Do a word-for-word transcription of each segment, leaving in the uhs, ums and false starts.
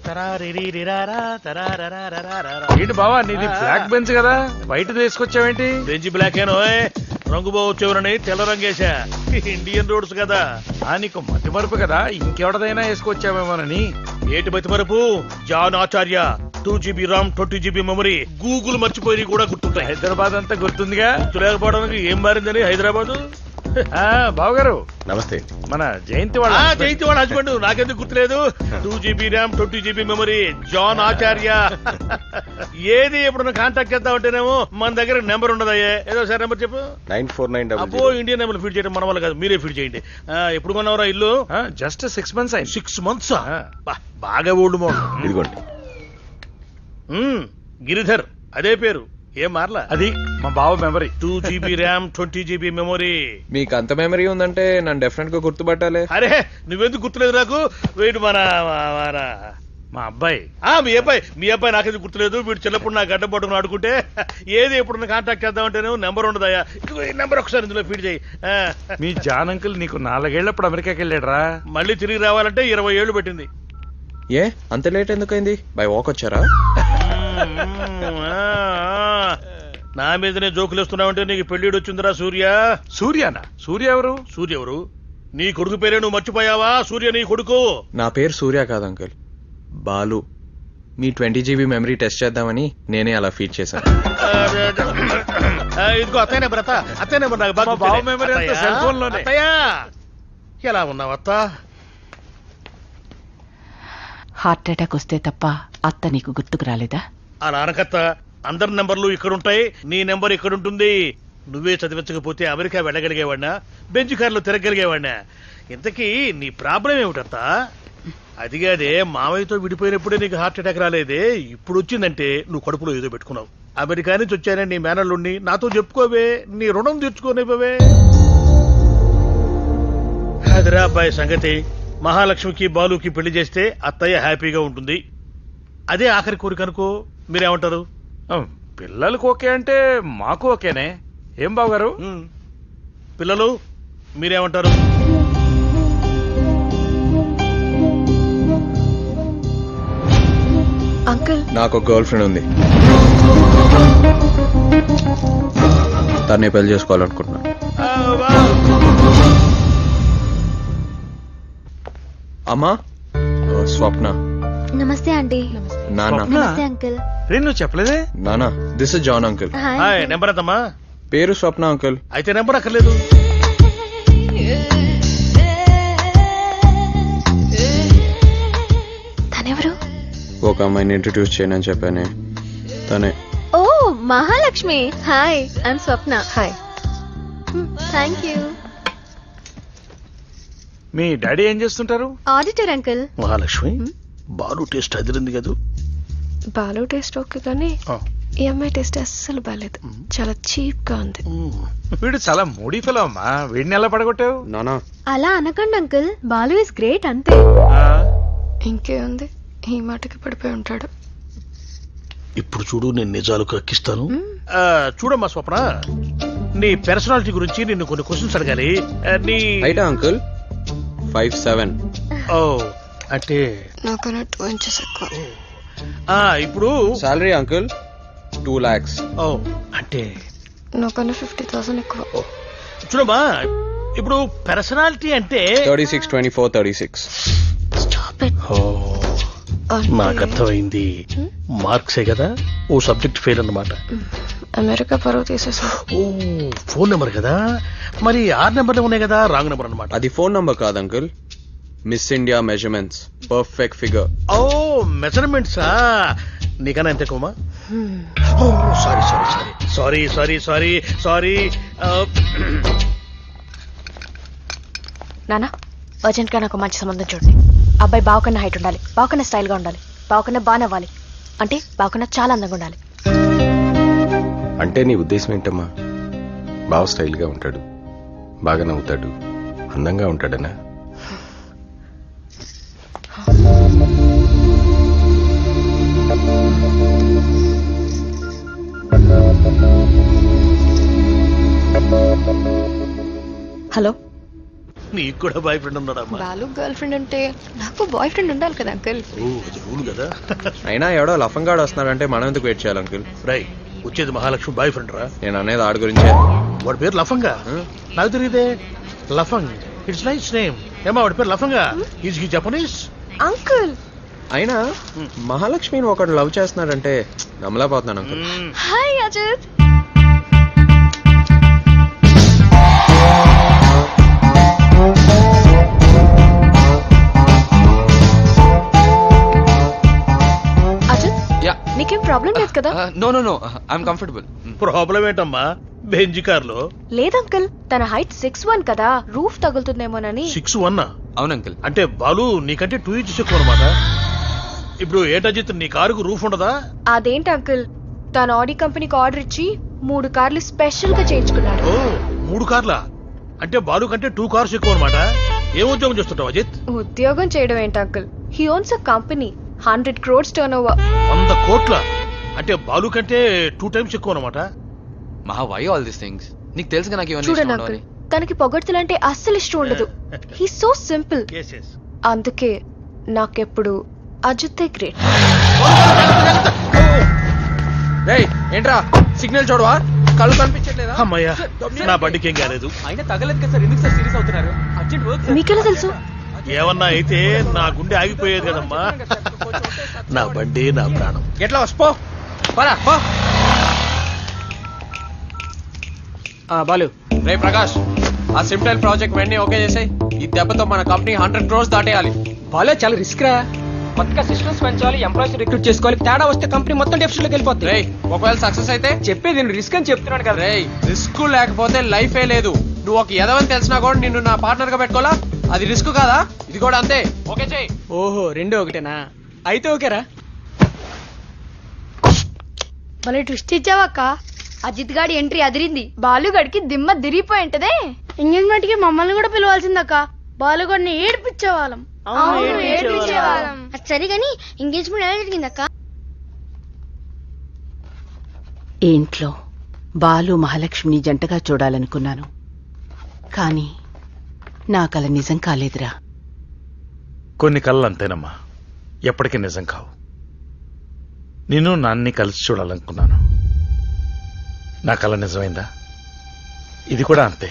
ఏంటి బావా నీది బ్లాక్ బెంచ్ కదా వైట్ తీసుకొచ్చావేంటి? బెంచ్ బ్లాక్ ఏనో రంగు బావచ్చేవరని తెల్ల రంగేశా. ఇండియన్ రోడ్స్ కదా. ఆ నీకు మతి మరుపు కదా, ఇంకెవడదైనా వేసుకొచ్చావేమోనని. ఏటి మతి మరుపు? John Acharya two GB RAM twenty GB memory. Google మర్చిపోయి కూడా గుర్తుంటాయి. హైదరాబాద్ అంతా గుర్తుందిగా. గుర్తులేకపోవడానికి ఏం మారిందని హైదరాబాద్. బావగారు నమస్తే. మన జయంతి వాళ్ళ జయంతి వాళ్ళ హస్బెండ్. నాకెందుకు గుర్తులేదు? Two GB RAM twenty GB memory John Acharya. ఏది ఎప్పుడన్నా కాంటాక్ట్ చేద్దాం అంటేనేమో మన దగ్గర నెంబర్ ఉండదయ్యే. ఏదో సార్ నెంబర్ చెప్పు. నైన్ ఫోర్ నైన్ అబ్బో ఇండియన్ నెంబర్ ఫీడ్ చేయడం మన వల్ల కాదు, మీరే ఫీడ్ చేయండి. ఎప్పుడు కొన్నావరా ఇల్లు? జస్ట్ సిక్స్ మంత్స్ అయింది. సిక్స్ మంత్స్ బాగా ఓల్డ్ మోడల్. ఇదిగోండి. గిరిధర్ అదే పేరు, ఏం మార్లా. అది మా బావ memory. Two GB RAM twenty GB memory. మీకు అంత మెమరీ ఉందంటే నన్ను డెఫినెట్ గా గుర్తుపట్టాలి. అరే నువ్వెందుకు గుర్తులేదు నాకు? వీడు మన మా అబ్బాయి. మీ అబ్బాయి మీ అబ్బాయి నాకేది గుర్తులేదు. వీడు చిన్నప్పుడు నా గడ్డ పట్టుకుని ఆడుకుంటే ఏది ఎప్పుడు కాంటాక్ట్ చేద్దామంటేనే నెంబర్ ఉండదయ్యా. ఇదిగో ఈ నెంబర్ ఒకసారి ఇందులో ఫీడ్ చేయి. మీ జాన్ అంకుల్ నీకు నాలుగేళ్లప్పుడు అమెరికాకి వెళ్ళాడరా. మళ్ళీ తిరిగి రావాలంటే ఇరవై ఏళ్ళు పెట్టింది. ఏ అంత లేట్ ఎందుకైంది? బై వాక్ వచ్చారా? నా మీదనే జోకులు వేస్తున్నావంటే నీకు పెళ్లిడు వచ్చిందిరా సూర్య. సూర్యనా? సూర్య ఎవరు? సూర్య ఎవరు? నీ కొడుకు పేరే నువ్వు మర్చిపోయావా? సూర్య నీ కొడుకు. నా పేరు సూర్య కాదు అంకుల్, బాలు. మీ ట్వంటీ జీబీ మెమరీ టెస్ట్ చేద్దామని నేనే అలా ఫీడ్ చేశాను. ఇదిగో అత్తయ్య నెంబర్. అత్త అత్తయ్య నెంబర్ నాకు బాగా బావ మెమరీ అంతా సెల్ ఫోన్ లోనే. అత్తయ్య ఎలా ఉన్నావు అత్త? హార్ట్ అటాక్ వస్తే తప్ప అత్త నీకు గుర్తుకు రాలేదా? ఆ నాన్నకత్త అందరి నెంబర్లు ఇక్కడుంటాయి, నీ నెంబర్ ఇక్కడుంటుంది. నువ్వే చదివించకపోతే అమెరికా వెళ్ళగలిగేవాడినా, బెంచ్ కార్లో తిరగలిగేవాడినా? ఇంతకీ నీ ప్రాబ్లం ఏమిటత్తా? అదిగాదే మామయ్యతో విడిపోయినప్పుడే నీకు హార్ట్ అటాక్ రాలేదే, ఇప్పుడు వచ్చిందంటే నువ్వు కడుపులో ఏదో పెట్టుకున్నావు. అమెరికా నుంచి వచ్చానని నీ మేనల్లుండి నాతో చెప్పుకోవే, నీ రుణం తెచ్చుకోనివ్వవే. అదిరా అబ్బాయి సంగతి. మహాలక్ష్మికి బాలుకి పెళ్లి చేస్తే అత్తయ్య హ్యాపీగా ఉంటుంది. అదే ఆఖరి కోరిక అనుకో. మీరేమంటారు? పిల్లలకు ఓకే అంటే మాకు ఓకేనే. ఏం బావగారు? పిల్లలు మీరేమంటారు? అంకుల్ నాకు గర్ల్ ఫ్రెండ్ ఉంది, తన్నే పెళ్లి చేసుకోవాలనుకుంటున్నాను. అమ్మా స్వప్న. నమస్తే ఆంటీ. నానా. నమస్తే అంకుల్. రే నువ్వు చెప్పలేదే. నానా this is John uncle. Hi. Number ఎంతమ్మా? పేరు స్వప్న అంకుల్. అయితే నెంబర్ అక్కర్లేదు. తనెవరు? ఒక అమ్మాయిని ఇంట్రడ్యూస్ చేయనని చెప్పానే, తనే. ఓ Mahalakshmi. Hi, I'm Swapna. Hi. Thank you. మీ డాడీ ఏం చేస్తుంటారు? Auditor uncle. Mahalakshmi Balu taste అదిరింది కదా. బాలు టేస్ట్ ఓకే కానీ ఈ అమ్మాయి టేస్ట్ అస్సలు బాలేదు, చాలా చీప్ గా ఉంది. వీడు చాలా మూడీ ఫెలో అమ్మా, వీడిని ఎలా పడగొట్టావు? నానా అలా అనకండి అంకుల్, బాలు ఇస్ గ్రేట్ అంతే. ఇంకే ఉంది, ఈ మాటకి పడిపోయి ఉంటాడు. ఇప్పుడు చూడు నేను నిజాలు కక్కిస్తాను. చూడమ్మా స్వప్న, నీ పర్సనాలిటీ గురించి నిన్ను కొన్ని క్వశ్చన్స్ అడగాలి. నీ హైట్ అంకుల్ ఫైవ్ సెవెన్. ఓ అంటే నాకన్నా టూ ఇంచెస్ ఎక్కువ. ఇప్పుడు సాలరీ అంకుల్ టూ లాక్స్. ఓ అంటే నాకన్నా ఫిఫ్టీ థౌసండ్ ఎక్కువ. చూడమ్మా, ఇప్పుడు పర్సనాలిటీ అంటే thirty six twenty four thirty six. నాకు అర్థమైంది. మార్క్సే కదా, ఓ సబ్జెక్ట్ ఫెయిల్ అన్నమాట. అమెరికా పరువు తీసేసా. ఓ ఫోన్ నెంబర్ కదా, మరి ఆరు నెంబర్లు ఉన్నాయి కదా, రాంగ్ నెంబర్ అన్నమాట. అది ఫోన్ నంబర్ కాదు uncle, miss India measurements perfect figure. ఓ మెజర్మెంట్సా? నీకన్నా ఎంత ఎక్కువమా? Sorry sorry sorry sorry sorry sorry sorry. నానా అర్జెంట్ గా నాకు మంచి సంబంధం చూడండి. అబ్బాయి బావకన్నా హైట్ ఉండాలి, బావకన్నా స్టైల్ గా ఉండాలి, బావకన్నా బాగా నవ్వాలి, అంటే బావకన్నా చాలా అందంగా ఉండాలి. అంటే నీ ఉద్దేశం ఏంటమ్మా? బాగా స్టైల్ గా ఉంటాడు, బాగా నవ్వుతాడు, అందంగా ఉంటాడనా? హలో నీకు కూడా బాయ్ ఫ్రెండ్ ఉన్నాడమ్మా. బాలు గర్ల్ ఫ్రెండ్ ఉంటే నాకు బాయ్ ఫ్రెండ్ ఉండాలి కదా అంకుల్. ఓ అది రూల్ కదా. అయినా ఎవడో లఫంగాడు వస్తున్నాడంటే మనం ఎందుకు వెయిట్ చేయాలి అంకుల్? రై వచ్చేది మహాలక్ష్మి బాయ్ ఫ్రెండ్ రా. నేను అనేది ఆడి గురించే. వాడి పేరు లఫంగా. నాకు తెలియదే. Lafang it's nice name. ఏమా వాడి పేరు Lafanga? Is he Japanese? Uncle అయినా మహాలక్ష్మిని ఒకడు లవ్ చేస్తున్నాడంటే నమ్మలేకపోతున్నాను అంకుల్. హాయ్ అజిత్. నీకేం ప్రాబ్లం లేదు కదా? No no no I'm comfortable. Problem ఏంటమ్మా బెంజ్ కార్ లో? లేదు అంకుల్, తన హైట్ సిక్స్ వన్ కదా, రూఫ్ తగులుతుందేమోనని. సిక్స్ వన్ అవును అంకుల్. అంటే బాలు నీకంటే టూ ఇంచెస్ ఎక్కువ అనమాట. ఇప్పుడు ఏటజిత్ నీ కారుకు రూఫ్ ఉండదా? అదేంటి అంకుల్, తన ఆడి కంపెనీకి ఆర్డర్ ఇచ్చి మూడు కార్లు స్పెషల్ గా చేయించుకున్నాడు. ఓ మూడు కార్లా? అంటే బాలు కంటే టూ కార్స్ ఎక్కువ అనమాట. ఏ ఉద్యోగం చేస్తుంటావు అజిత్? ఉద్యోగం చేయడం ఏంటి uncle, he owns a company, hundred crores turnover. వంద కోట్ల? అంటే బాలు కంటే టూ టైమ్స్ ఎక్కువ అనమాట. మహా వై ఆల్ దిస్ థింగ్స్? నీకు తెలుసుగా నాకు ఇవన్నీ చూడండి ఇష్టం అంకుల్, ఉండవని. తనకి పొగడ్తలంటే అస్సలు ఇష్టం ఉండదు. He so simple. Yes, yes. అందుకే నాకెప్పుడు అజితే గ్రేట్. రేయ్ ఏంట్రా సిగ్నల్ చూడవా? కళ్ళు కనిపించట్లేదా? అమ్మయ్యా నా బండికి ఏం కాలేదు. అయినా తగలేదు కదా సార్, ఎందుకు సార్ సీరియస్ అవుతున్నారు? Urgent work. మీకెలా తెలుసు? ఏమన్నా అయితే నా గుండె ఆగిపోయేది కదమ్మా. నా బండి నా ప్రాణం. ఎట్లా వస్పో పరా పో. బాలు. రే ప్రకాష్, ఆ సిమ్టైల్ ప్రాజెక్ట్ వెంటనే ఓకే చేసాయి. ఈ దెబ్బతో మన కంపెనీ హండ్రెడ్ క్రోర్స్ దాటేయాలి. బాలు చాలా రిస్క్ రా, కొత్తగా సిస్టమ్స్ పెంచాలి, ఎంప్లాయీస్ రిక్రూట్ చేసుకోవాలి. తేడా వస్తే కంపెనీ మొత్తం డెఫిసిట్ లోకి వెళ్ళిపోతుంది. రేయ్ ఒకవేళ సక్సెస్ అయితే? చెప్పేది నేను రిస్క్ అని చెప్తున్నాను కదా. రేయ్ రిస్క్ లేకపోతే లైఫే లేదు. నువ్వు ఒక ఎదవని తెలిసినా కూడా నిన్ను నా పార్ట్నర్ గా పెట్టుకోవాలా? అది రిస్క్ కాదా? ఇది కూడా అంతే. ఓకే చెయ్. ఓహో రెండు ఒకటేనా? అయితే ఓకేరా. భలే ట్విస్ట్ ఇచ్చావక్క. అజిత్ గాడి ఎంట్రీ అదిరింది. బాలుగడికి దిమ్మ దిరిగిపోయి ఉంటదే. ఎంగేజ్మెంట్ కి మమ్మల్ని కూడా పిలవాల్సిందక్క. బాలుగడిని ఏడిపించేవాళ్ళం. సరే గాని ఎంగేజ్మెంట్ ఎలా జరిగిందక్క? ఇంట్లో బాలు మహాలక్ష్మిని జంటగా చూడాలనుకున్నాను, కానీ నాకల నిజం కాలేదురా. కొన్ని కళ్ళు అంతేనమ్మా, ఎప్పటికీ నిజం కావు. నేను నాన్ని కలిసి చూడాలనుకున్నాను, నా కళ నిజమైందా? ఇది కూడా అంతే.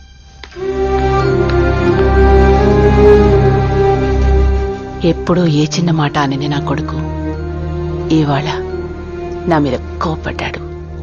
ఎప్పుడూ ఏ చిన్న మాట అనేది నా కొడుకు ఇవాళ నా మీద కోపడ్డాడు.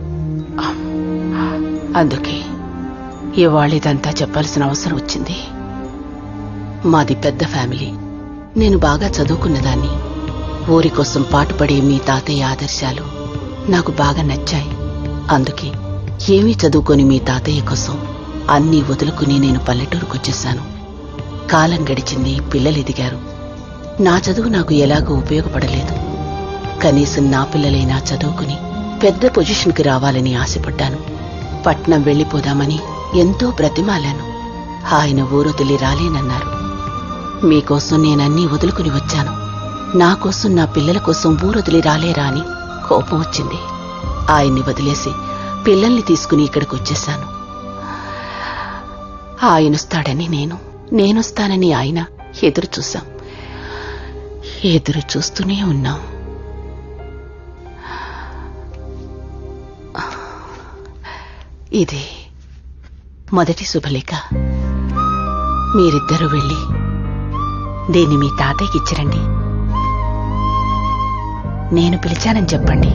అందుకే ఇవాళ ఇదంతా చెప్పాల్సిన అవసరం వచ్చింది. మాది పెద్ద ఫ్యామిలీ. నేను బాగా చదువుకున్నదాన్ని. ఊరి కోసం పాటుపడే మీ తాతయ్య ఆదర్శాలు నాకు బాగా నచ్చాయి. అందుకే ఏమీ చదువుకొని మీ తాతయ్య కోసం అన్నీ వదులుకుని నేను పల్లెటూరుకొచ్చేశాను. కాలం గడిచింది, పిల్లలు ఎదిగారు. నా చదువు నాకు ఎలాగో ఉపయోగపడలేదు. కనీసం నా పిల్లలైనా చదువుకుని పెద్ద పొజిషన్కి రావాలని ఆశపడ్డాను. పట్నం వెళ్లిపోదామని ఎంతో బ్రతిమాలాను. ఆయన ఊరొదిలి రాలేనన్నారు. మీకోసం నేనన్నీ వదులుకుని వచ్చాను. నా కోసం, నా పిల్లల కోసం ఊరొదిలి రాలేరా అని కోపం వచ్చింది. ఆయన్ని వదిలేసి పిల్లల్ని తీసుకుని ఇక్కడికి వచ్చేశాను. ఆయనొస్తాడని నేను, నేనొస్తానని ఆయన ఎదురు చూశాం. ఎదురు చూస్తూనే ఉన్నాం. ఇది మొదటి శుభలేఖ. మీరిద్దరూ వెళ్ళి దీన్ని మీ తాతయ్యకి ఇచ్చిరండి. నేను పిలిచానని చెప్పండి.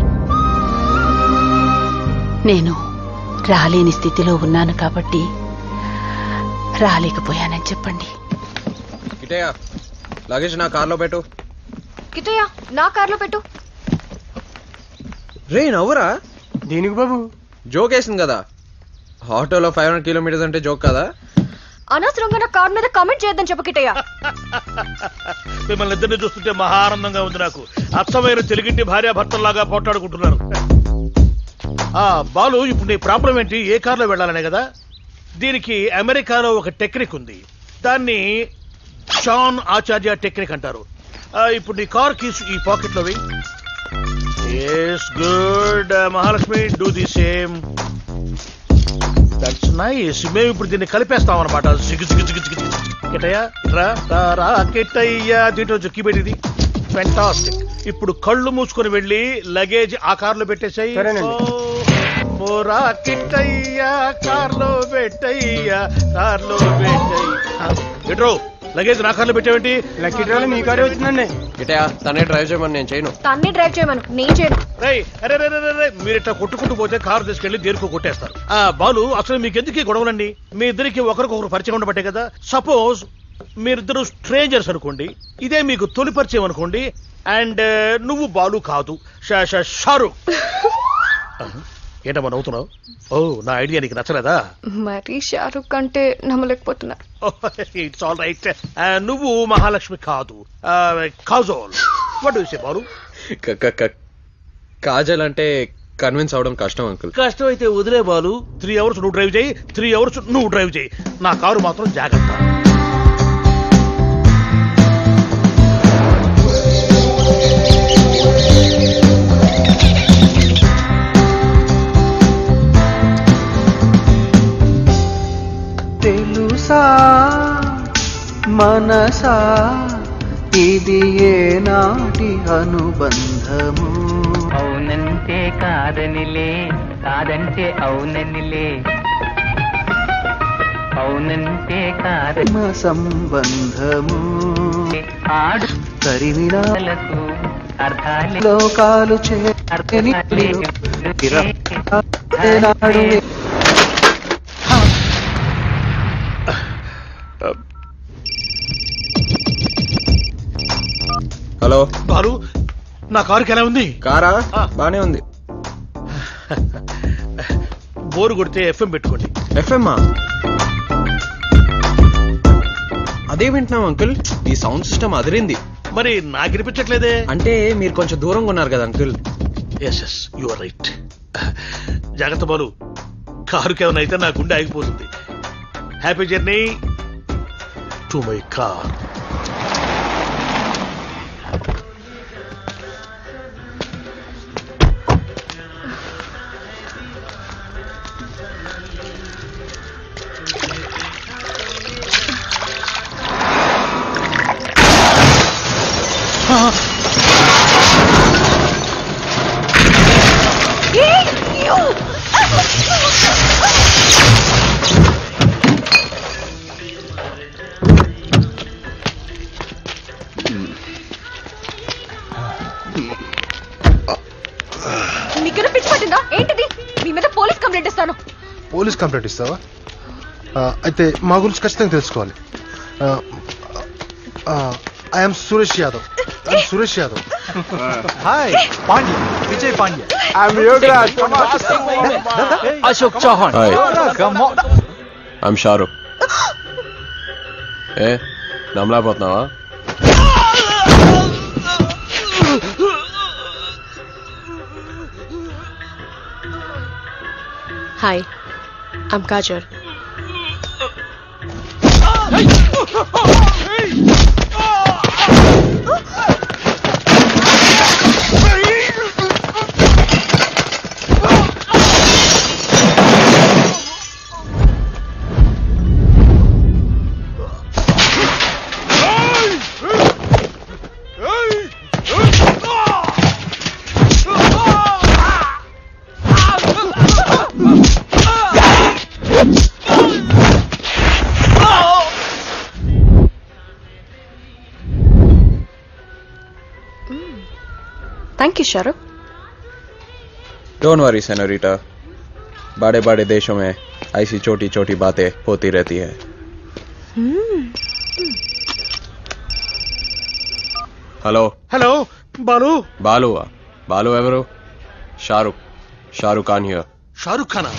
నేను రాలేని స్థితిలో ఉన్నాను కాబట్టి రాలేకపోయానని చెప్పండి. కిటయ్య, లగేజ్ నా కార్లో పెట్టు. కిటయ్య, నా కార్లో పెట్టు. రే నవ్వురా. దేనికి బాబు? జోక్ వేసింది కదా. ఆటోలో ఫైవ్ హండ్రెడ్ కిలోమీటర్స్ అంటే జోక్ కదా. అనవసరంగా నా కార్ మీద కామెంట్ చేయొద్దని చెప్పు కిటయ్య. మిమ్మల్ని ఇద్దరిని చూస్తుంటే మహా ఆనందంగా ఉంది నాకు. అచ్చమైన తెలుగింటి భార్యాభర్తల్లాగా పోట్లాడుకుంటున్నారు. ఆ బాలు, ఇప్పుడు నీ ప్రాబ్లం ఏంటి? ఏ కార్లో వెళ్ళాలనే కదా. దీనికి అమెరికాలో ఒక టెక్నిక్ ఉంది. దాన్ని షాన్ ఆచార్య టెక్నిక్ అంటారు. ఇప్పుడు నీ కార్ కీస్ ఈ పాకెట్ లో వెయ్యి. Yes good. Mahalakshmi, do the same. That's nice. మేము ఇప్పుడు దీన్ని కలిపేస్తాం అనమాట. కిటయ్యా రా రా రా కిటయ్యా దీంట్లో జొక్కి పెట్టింది. ఫెంటాస్టిక్. ఇప్పుడు కళ్ళు మూసుకొని వెళ్ళి లగేజ్ ఆ కార్లో పెట్టేసాయి. పోరా కిట్టయ్యా కార్లో పెట్టయ్యా కార్లో పెట్టయ్యా. ఎట్రో లగేజ్ నా కార్లో పెట్టావేంటి? లక్కీ డ్రైవర్ మీ కారే వచ్చిందండి. గిటయా తనే డ్రైవ్ చేయమని నేను చేయను. తన్నే డ్రైవ్ చేయమను, నేను చేయను. రై అరే రే రే రే మీరు ఇట్లా కొట్టుకుంటూ పోతే కారు తీసుకెళ్లి దేనికో కొట్టేస్తారు. ఆ బాలు అసలు మీకు ఎందుకు ఈ గొడవలండి? మీ ఇద్దరికి ఒకరికొకరు పరిచయం ఉండబట్టే కదా. సపోజ్ మీరిద్దరు స్ట్రేంజర్స్ అనుకోండి, ఇదే మీకు తొలి పరిచయం అనుకోండి, అండ్ నువ్వు బాలు కాదు షారూక్. ఏంటమ్మా నవ్వుతున్నావు? ఓ నా ఐడియా నీకు నచ్చలేదా? మరి షారూక్ అంటే నమ్మలేకపోతున్నా. It's all right. నువ్వు మహాలక్ష్మి కాదు, Kajol. What do you say Balu? Kajal అంటే కన్విన్స్ అవడం కష్టం అంకుల్. కష్టం అయితే వదిలే బాలు. త్రీ అవర్స్ నువ్వు డ్రైవ్ చేయి, త్రీ అవర్స్ నువ్వు డ్రైవ్ చేయి. నా కారు మాత్రం జాగ్రత్త. తెలుసా మనసా ఇది ఏ నాటి అనుబంధము? అవునంటే కాదనిలే, కాదంటే అవుననిలే, అవునంటే కాదని సంబంధము ఆడు తరిమినాలకు అర్థాలే లోకాలు చేరని హలో బాలు, నా కారుకి ఎలా ఉంది? కారా బానే ఉంది. బోరు కొడితే ఎఫ్ఎం పెట్టుకోండి. ఎఫ్ఎం అదే వింటున్నాం అంకుల్. ఈ సౌండ్ సిస్టమ్ అదిరింది. మరి నాకు వినిపించట్లేదే. అంటే మీరు కొంచెం దూరంగా ఉన్నారు కదా uncle. Yes yes you are right. జాగ్రత్త బాలు, కారుకి ఏమైనా అయితే నా గుండె ఆగిపోతుంది. Happy journey to my car. నీకు పిచ్చి పట్టిందా ఏంటిది? మీ మీద పోలీస్ కంప్లైంట్ ఇస్తాను. పోలీస్ కంప్లైంట్ ఇస్తావా? అయితే మా గురించి ఖచ్చితంగా తెలుసుకోవాలి. I'm Suresh Yadav. Suresh Yadav. Hi Pandya, Vijay Pandya. I'm Yograj. Ashok Chauhan. Come on. I'm Shahrukh. ఏ నమ్మలేకపోతున్నావా? Hi, I'm Kajal. Thank you Shahrukh. Don't worry senorita, बड़े बड़े देशों में ऐसी छोटी छोटी बातें होती रहती है. Hello hello Balu. बालू बालू एवरो शाहरुख. शाहरुख खान हियर. షారుఖ్ ఖానా?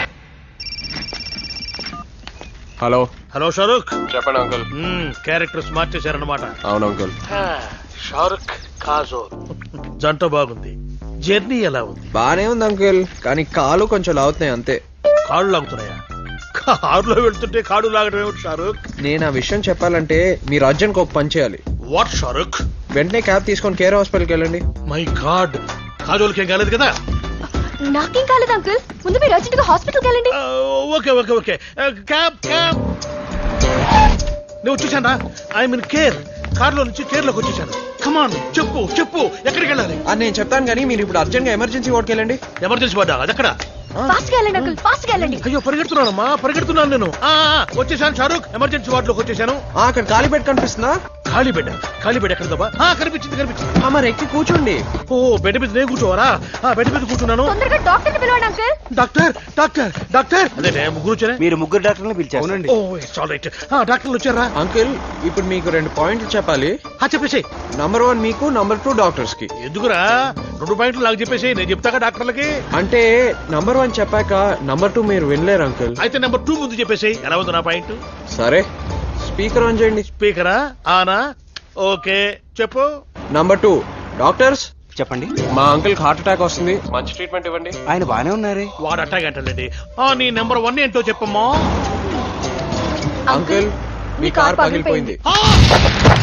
Hello hello Shahrukh. చెప్పండి అంకుల్. క్యారెక్టర్ స్మార్ట్ చేశారన్నమాట. అవును అంకుల్. షారుఖ్ కాజోల్ జంట బాగుంది. జర్నీ ఎలా ఉంది? బానే ఉంది అంకుల్, కానీ కాలు కొంచెం లాగుతున్నాయి అంతే. కాళ్ళు లాగుతున్నాయా? కారులో వెళ్తుంటే కాడు లాగడం ఏమిటి షారుఖ్? నేను ఆ విషయం చెప్పాలంటే మీరు అర్జెంట్ ఒక పని చేయాలి. వాట్ షారుఖ్? వెంటనే క్యాబ్ తీసుకొని కేర్ హాస్పిటల్కి వెళ్ళండి. మై గాడ్, కాజోల్కి ఏం కాలేదు కదా? నాకేం కాలేదు అంకుల్ ముందు మీరు అర్జెంట్ గా హాస్పిటల్కి వెళ్ళండి okay okay okay cab cab నేను వచ్చేసానా ఐ మీన్ కేర్ కార్లో నుంచి కేర్ లోకి వచ్చేసాను కమాన్ చెప్పు చెప్పు ఎక్కడికి వెళ్ళాలి నేను చెప్తాను కానీ మీరు ఇప్పుడు అర్జెంట్ గా ఎమర్జెన్సీ వార్డ్కి వెళ్ళండి ఎమర్జెన్సీ వార్డా అదెక్కడ ఫాస్ట్ గా వెళ్ళండి అంకుల్ ఫాస్ట్ గా వెళ్ళండి అయ్యో పరిగెడుతున్నానమ్మా పరిగెడుతున్నాను నేను ఆ, ఆ, వచ్చేసాను షారూక్ ఎమర్జెన్సీ వార్డ్ లోకి వచ్చేసాను అక్కడ ఖాళీ బెడ్ కనిపిస్తుందా ఖాళీ బెడ్ ఖాళీ బెడ్ ఎక్కడ దబ్బా? ఆ కనిపించింది కనిపించింది మరి ఎక్కి కూర్చోండి ఓ బెడ్ మీద నేను కూర్చోవరా ఆ బెడ్ మీద కూర్చున్నాను తొందరగా డాక్టర్ ని పిలవండి అంకుల్ డాక్టర్ డాక్టర్ డాక్టర్ అదే ముగ్గురు వచ్చారా మీరు ముగ్గురు డాక్టర్ని పిలిచారు ఓ ఇట్స్ ఆల్ రైట్ డాక్టర్లు వచ్చారా అంకుల్ ఇప్పుడు మీకు రెండు పాయింట్లు చెప్పాలి చెప్పేసి నంబర్ వన్ మీకు నంబర్ టూ డాక్టర్స్ కి ఎందుకురా రెండు పాయింట్లు నాకు చెప్పేసి నేను చెప్తాగా డాక్టర్లకి అంటే నంబర్ వన్ చెప్పాక నంబర్ టూ మీరు వినలేరు అంకుల్ అయితే నెంబర్ టూ ముందు చెప్పేసి ఎలా ఉంది నా పాయింట్ సరే స్పీకర్ ఆన్ చేయండి స్పీకరా ఆనా ఓకే చెప్పు నంబర్ టూ డాక్టర్స్ చెప్పండి మా అంకుల్ హార్ట్ అటాక్ వస్తుంది మంచి ట్రీట్మెంట్ ఇవ్వండి ఆయన బానే ఉన్నారే వాడు అట్టాగ అంటలేండి ఆ నీ నెంబర్ వన్ ఏంటో చెప్పమ్మా అంకుల్ మీ కార్ పగిలిపోయింది ఆ!